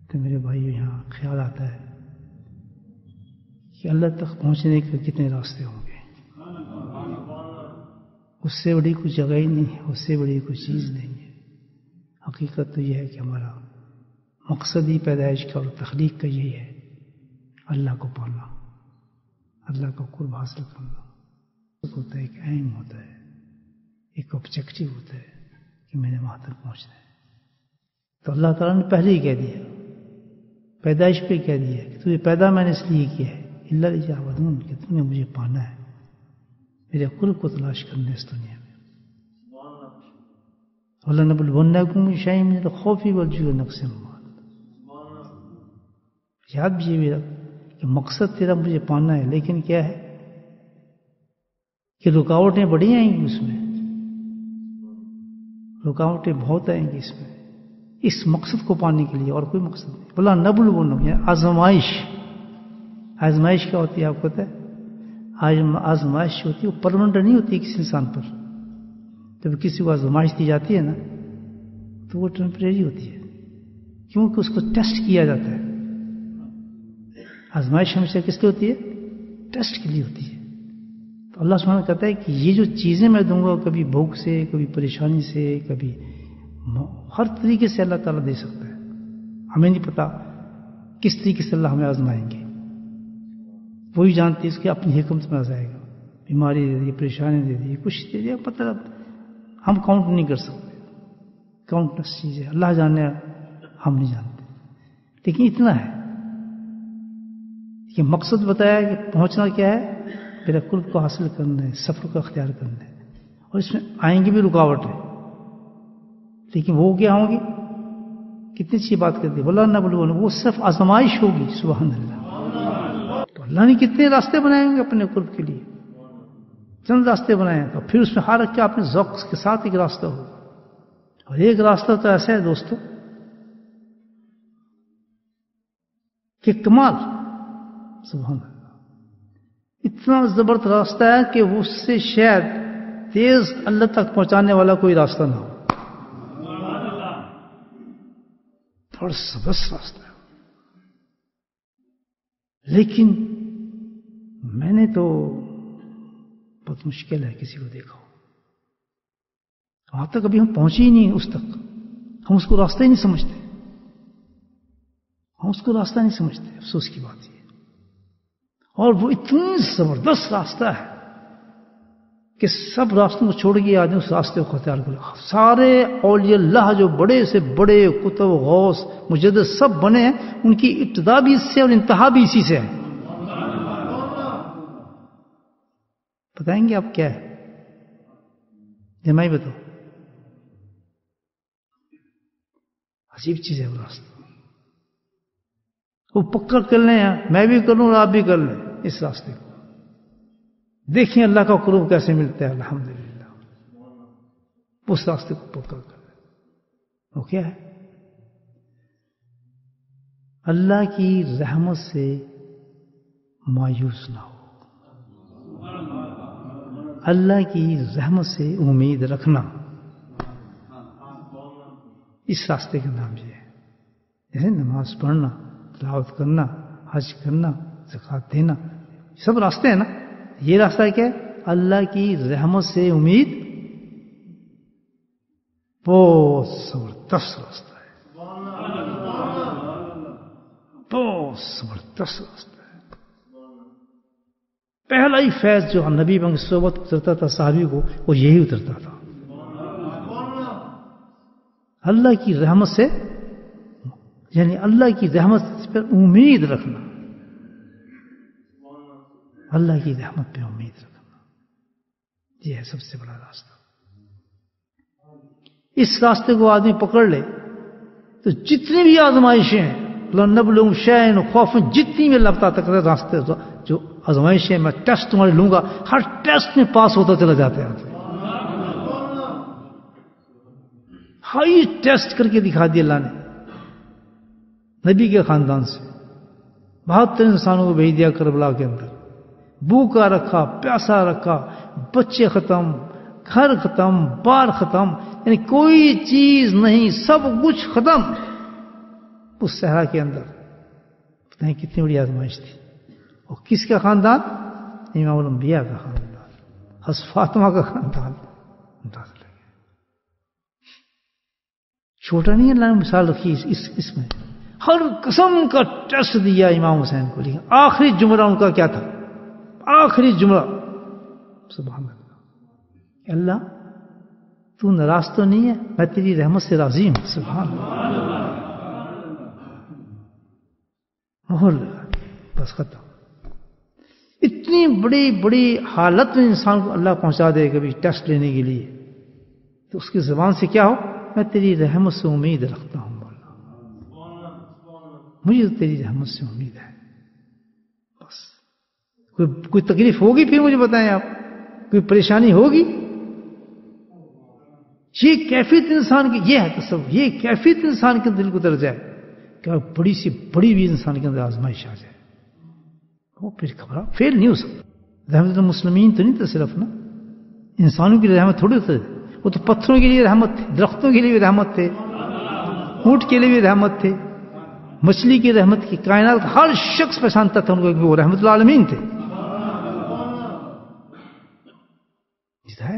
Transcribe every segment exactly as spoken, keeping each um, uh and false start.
تو میرے بھائیو یہاں خیال آتا ہے کہ اللہ تک پہنچنے کے کتنے راستے ہوں گے. اس سے بڑی کوئی جگہ ہی نہیں ہے، اس سے بڑی کوئی چیز نہیں ہے. حقیقت تو یہ ہے کہ ہمارا مقصد ہی پیدائش کا اور تخلیق کا یہی ہے، اللہ کو پانا، اللہ کو قرب حاصل کرنا. ہوتا ہے، ایک ایم ہوتا ہے، ایک آبجیکٹو ہوتا ہے کہ میں نے وہاں تک پہنچنا ہے. تو اللہ تعالیٰ نے پہلے ہی کہہ دیا، پیدائش پہ کہہ دیا کہ تجھے پیدا میں نے اس لیے کیا ہے، اللہ لیعبدون، کہ تم نے مجھے پانا ہے، میرے قرب کو تلاش کرنا ہے اس دنیا میں. وَلَنَبْلُوَنَّكُم بِشَيْءٍ مِّنَ الْخَوْفِ وَالْجُوعِ وَنَقْصٍ مِّنَ الْأَمْوَالِ. یاد بھی میرا کہ مقصد تیرا مجھے پانا ہے، لیکن کیا ہے کہ رکاوٹیں بڑی آئیں گی اس میں، رکاوٹیں بہت آئیں گی اس میں، اس مقصد کو پانے کے لیے، اور کوئی مقصد نہیں. بولا نبلونکم، یعنی آزمائش. آزمائش کیا ہوتی ہے آپ کو پتہ ہے؟ آزمائش ہوتی ہے وہ پرماننٹ نہیں ہوتی کسی انسان پر. جب کسی کو آزمائش دی جاتی ہے نا تو وہ ٹیمپریری ہوتی ہے، کیونکہ اس کو ٹیسٹ کیا جاتا ہے. آزمائش ہمیشہ کس لیے ہوتی ہے؟ ٹیسٹ کے لیے ہوتی ہے. تو اللہ سبحانہ کہتا ہے کہ یہ جو چیزیں میں دوں گا، کبھی بھوک سے، کبھی پریشانی سے، کبھی ہر طریقے سے اللہ تعالیٰ دے سکتا ہے. ہمیں نہیں پتا کس طریقے سے اللہ ہمیں آزمائیں گے، وہی جانتے اس کی اپنی حکمت میں آزمائے گا. بیماری دے دی، پریشانی دے دی، کچھ دے دیا، مطلب ہم کاؤنٹ نہیں کر سکتے، کاؤنٹلیس چیزیں اللہ جانے، ہم نہیں جانتے. لیکن اتنا ہے کہ مقصد بتایا کہ پہنچنا کیا ہے، میرے قرب کو حاصل کرنا ہے، سفر کو اختیار کرنا ہے. اور اس میں آئیں گی بھی رکاوٹیں، لیکن وہ کیا ہوں گی؟ کتنی اچھی بات کرتی ہے، بولا نہ بولو، وہ صرف آزمائش ہوگی. سبحان اللہ. تو اللہ نے کتنے راستے بنائے ہوں گے اپنے قرب کے لیے، چند راستے بنائے ہیں. تو پھر اس میں ہر کیا اپنے ذوق کے ساتھ ایک راستہ ہوگا. اور ایک راستہ تو ایسا ہے دوستو کہ کمال، سبحان اللہ، اتنا زبردست راستہ ہے کہ اس سے شاید تیز اللہ تک پہنچانے والا کوئی راستہ نہ ہو. بڑا زبردست راستہ ہے. لیکن میں نے تو بہت مشکل ہے کسی کو دیکھا ہو، وہاں تک ابھی ہم پہنچے ہی نہیں، اس تک ہم اس کو راستہ ہی نہیں سمجھتے، ہم اس کو راستہ نہیں سمجھتے. افسوس کی بات یہ. اور وہ اتنی زبردست راستہ ہے کہ سب راستوں کو چھوڑ کے آدمی اس راستے کو اختیار کرے. سارے اولیاء اللہ جو بڑے سے بڑے کتب، غوث، مجدد سب بنے ہیں، ان کی ابتدا بھی اس سے اور انتہا بھی اسی سے ہے. بتائیں گے آپ کیا ہے؟ جمعی بتاؤ. عجیب چیز ہے وہ راستہ. وہ پکا کر لیں، میں بھی کر لوں اور آپ بھی کر لیں اس راستے کو. دیکھیں اللہ کا قرب کیسے ملتا ہے. الحمدللہ اس راستے کو پکا کر لیں. وہ کیا ہے؟ اللہ کی رحمت سے مایوس نہ ہو، اللہ کی رحمت سے امید رکھنا. اس راستے کا نام یہ ہے. جیسے نماز پڑھنا، تلاوت کرنا، حج کرنا، زکوٰۃ دینا، سب راستے ہیں نا. یہ راستہ کیا ہے؟ اللہ کی رحمت سے امید. بہت زبردست راستہ ہے، بہت زبردست راستہ ہے. پہلا ہی فیض جو نبی بنگ صحبت اترتا تھا صحابی کو، وہ یہی اترتا تھا. اللہ کی رحمت سے، یعنی اللہ کی رحمت پر امید رکھنا، اللہ کی رحمت پہ امید رکھنا، یہ ہے سب سے بڑا راستہ. اس راستے کو آدمی پکڑ لے تو جتنی بھی آزمائشیں ہیں، لَنَبْلُوَنَّكُمْ بِشَيْءٍ خَوْفٍ، جتنی بھی اللہ تعالیٰ تک راستے جو آزمائشیں میں ٹیسٹ تمہارے لوں گا، ہر ٹیسٹ میں پاس ہوتا چلا جاتا ہے. ہائی ٹیسٹ کر کے دکھا دیا اللہ نے نبی کے خاندان سے. بہتر انسانوں کو بھیج دیا کربلا کے اندر، بھوکا رکھا، پیاسا رکھا، بچے ختم، گھر ختم، بار ختم، یعنی کوئی چیز نہیں، سب کچھ ختم. اس صحرا کے اندر پتہ نہیں کتنی بڑی آزمائش تھی. اور کس کا خاندان؟ امام الانبیاء کا خاندان، حضرت فاطمہ کا خاندان. چھوٹا نہیں اللہ نے مثال رکھی اس, اس, اس میں. ہر قسم کا ٹیسٹ دیا امام حسین کو، لیکن آخری جملہ ان کا کیا تھا؟ آخری جملہ سبحان اللہ، اللہ تو ناراض تو نہیں ہے؟ میں تیری رحمت سے راضی ہوں. سبحان اللہ، مہر لگا، بس ختم. اتنی بڑی بڑی حالت میں انسان کو اللہ پہنچا دے کبھی ٹیسٹ لینے کے لیے، تو اس کی زبان سے کیا ہو؟ میں تیری رحمت سے امید رکھتا ہوں، مجھے تو تیری رحمت سے امید ہے. بس کوئی کوئی تکلیف ہوگی پھر مجھے بتائیں آپ، کوئی پریشانی ہوگی. یہ کیفیت انسان کی، یہ ہے تصور، یہ کیفیت انسان کے دل کو اتر جائے کہ بڑی سی بڑی بھی انسان کے اندر آزمائش آ جائے، وہ پھر گھبرا فیل نہیں ہو سکتا. رحمت المسلمین تو نہیں تھا صرف نا، انسانوں کی رحمت تھوڑی تھے، وہ تو پتھروں کے لیے رحمت تھے، درختوں کے لیے بھی رحمت تھے، اونٹ کے لیے بھی رحمت تھے، مچھلی کی رحمت کی، کائنات کا ہر شخص پہچانتا تھا ان کو کہ وہ رحمت العالمین تھے. ہے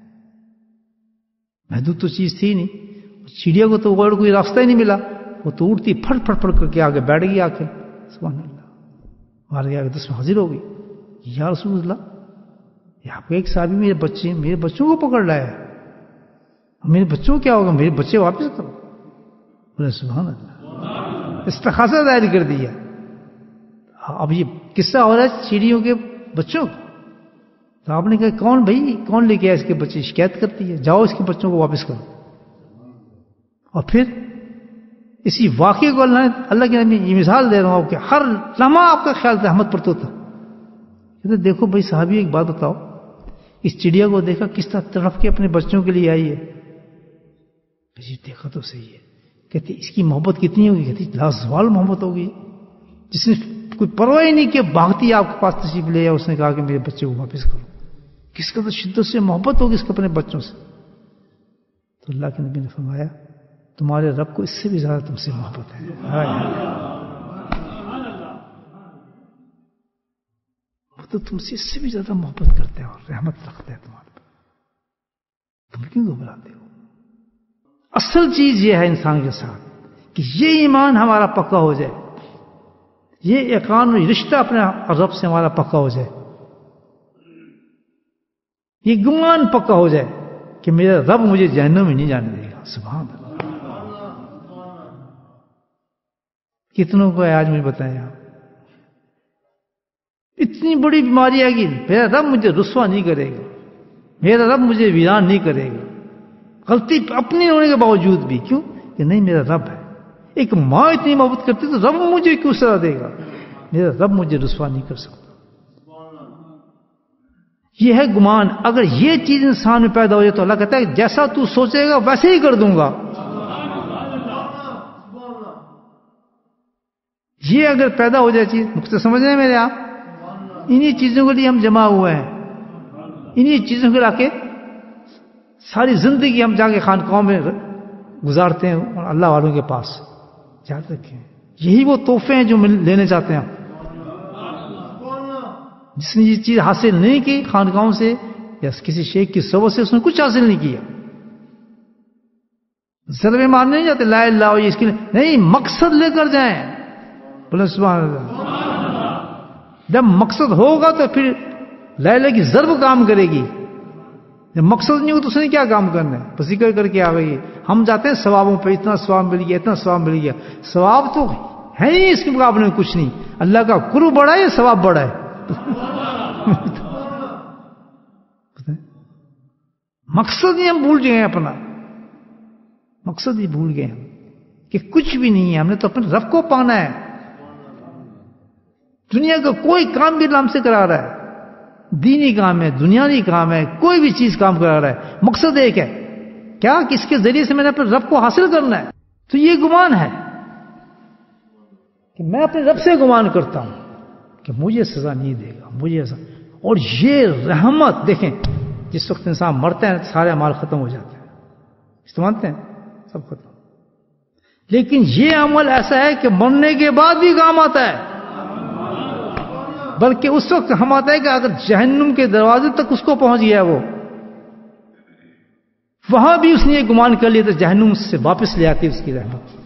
محدود تو چیز تھی نہیں. چڑیا کو تو اور کوئی راستہ ہی نہیں ملا، وہ تو اڑتی پھٹ پھٹ پھٹ کر کے آگے بیٹھ گئی آ کے. سبحان اللہ، مار گیا دس میں حاضر ہو گئی. یا رسول اللہ، یہاں پہ ایک صحابی میرے بچے میرے بچوں کو پکڑ لایا ہے، میرے بچوں کو کیا ہوگا؟ میرے بچے واپس کرو. بولے سبحان اللہ، استخاصہ ظاہر کر دیا. اب یہ قصہ ہو رہا ہے چڑیوں کے بچوں کا. تو آپ نے کہا کون بھائی کون لے کے آیا اس کے بچے؟ شکایت کرتی ہے، جاؤ اس کے بچوں کو واپس کرو. اور پھر اسی واقعے کو اللہ اللہ کے نبی یہ مثال دے رہا ہوں کہ ہر لمحہ آپ کا خیال رحمت پر تو تھا. کہتے دیکھو بھائی صحابی ایک بات بتاؤ، اس چڑیا کو دیکھا کس طرح تڑپ کے اپنے بچوں کے لیے آئی ہے. جی دیکھا تو صحیح ہے. کہتے اس کی محبت کتنی ہوگی؟ کہتی لازوال محبت ہوگی، جس نے کوئی پرواہ ہی نہیں کہ بھاگتی آپ کے پاس تشریف لے. اس نے کہا کہ میرے بچے کو واپس کرو. کس قدر شدت سے محبت ہوگی اس کے اپنے بچوں سے. تو اللہ کے نبی نے فرمایا تمہارے رب کو اس سے بھی زیادہ تم سے محبت ہے. وہ تو تم سے اس سے بھی زیادہ محبت کرتے ہیں اور رحمت رکھتے ہیں تمہارے پر. تم کیوں گھبراتے ہو؟ اصل چیز یہ ہے انسان کے ساتھ کہ یہ ایمان ہمارا پکا ہو جائے، یہ یقین و رشتہ اپنے رب سے ہمارا پکا ہو جائے، یہ گمان پکا ہو جائے کہ میرا رب مجھے جہنم میں نہیں جانے دے گا. سبحان اللہ. کتنوں کو ہے آج مجھے بتائیں آپ، اتنی بڑی بیماری آ گئی، میرا رب مجھے رسوا نہیں کرے گا، میرا رب مجھے ویران نہیں کرے گا. غلطی اپنی ہونے کے باوجود بھی، کیوں کہ نہیں میرا رب ہے. ایک ماں اتنی محبت کرتی تو رب مجھے کیوں سزا دے گا؟ میرا رب مجھے رسوا نہیں کر سکتا. یہ ہے گمان. اگر یہ چیز انسان میں پیدا ہو جائے تو اللہ کہتا ہے جیسا تو سوچے گا ویسے ہی کر دوں گا. یہ اگر پیدا ہو جائے چیز، مجھے سمجھ رہے ہیں میرے آپ؟ انہی چیزوں کے لیے ہم جمع ہوئے ہیں، انہی چیزوں کو لا کے ساری زندگی ہم جا کے خانقاہوں میں گزارتے ہیں اور اللہ والوں کے پاس. یاد رکھیں یہی وہ تحفے ہیں جو لینے چاہتے ہیں. جس نے یہ چیز حاصل نہیں کی خانقاہوں سے یا کسی شیخ کی صحبت سے، اس نے کچھ حاصل نہیں کیا. ضربے مارنے نہیں جاتے لا الہ الا اس کے لیے نہیں، مقصد لے کر جائیں. بولے سبحان اللہ. جب مقصد ہوگا تو پھر لا الہ کی ضرب کام کرے گی. جب مقصد نہیں ہو تو اس نے کیا کام کرنا ہے؟ بس ذکر کر کے آ گئی. ہم جاتے ہیں ثوابوں پہ، اتنا ثواب مل گیا اتنا ثواب مل گیا. ثواب تو ہے ہی اس کے مقابلے میں کچھ نہیں. اللہ کا قرب بڑا ہے، ثواب بڑا ہے. مقصد ہی ہم بھول گئے ہیں، اپنا مقصد ہی بھول گئے ہم کہ کچھ بھی نہیں ہے، ہم نے تو اپنے رب کو پانا ہے. دنیا کا کوئی کام بھی اللہ ہم سے کرا رہا ہے، دینی کام ہے، دنیاوی کام ہے، کوئی بھی چیز کام کرا رہا ہے، مقصد ایک ہے کیا؟ کس کے ذریعے سے میں نے اپنے رب کو حاصل کرنا ہے. تو یہ گمان ہے کہ میں اپنے رب سے گمان کرتا ہوں کہ مجھے سزا نہیں دے گا، مجھے سزا. اور یہ رحمت دیکھیں، جس وقت انسان مرتا ہے سارے اعمال ختم ہو جاتے ہیں. اس تو مانتے ہیں سب ختم. لیکن یہ عمل ایسا ہے کہ مرنے کے بعد بھی کام آتا ہے، بلکہ اس وقت ہم آتا ہے کہ اگر جہنم کے دروازے تک اس کو پہنچ گیا وہ، وہاں بھی اس نے یہ گمان کر لیا تو جہنم اس سے واپس لے آتی اس کی رحمت.